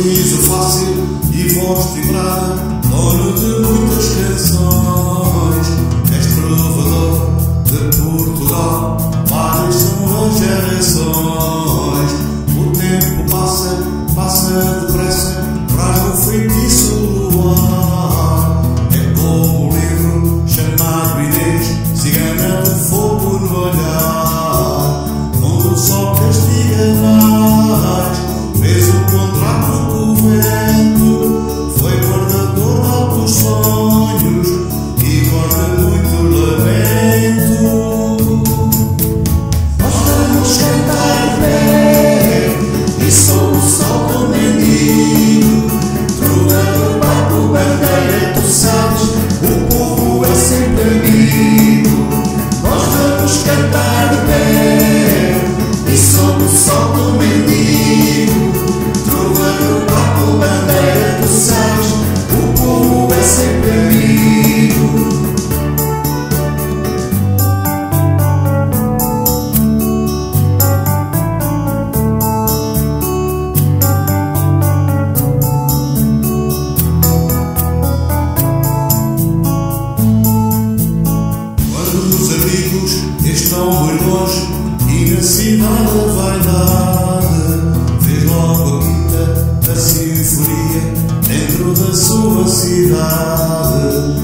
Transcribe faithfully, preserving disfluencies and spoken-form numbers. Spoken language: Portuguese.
sorriso fácil e voz timbrada, dono de muitas canções. És trovador de Portugal, várias são as gerações. O tempo passa, passa depressa, traga o feitiço do ar. É como o livro chamado Inês, cigana de fogo no olhar. Onde o sol castiga mais, fez um contrato com o vento, foi guardador de altos sonhos e guarda muito lamento. Nós vamos cantar bem e sou o sol do mendigo, trovador, barco, bandeira, tu sabes, o povo é sempre amigo. Nós vamos cantar bem e sou o sol do mendigo, trovador, barco, bandeira, tu sabes, o povo é sempre amigo. Quando os amigos estão bem longe e na cidade a vaidade fez logo a quinta, a sinfonia dentro da sua cidade.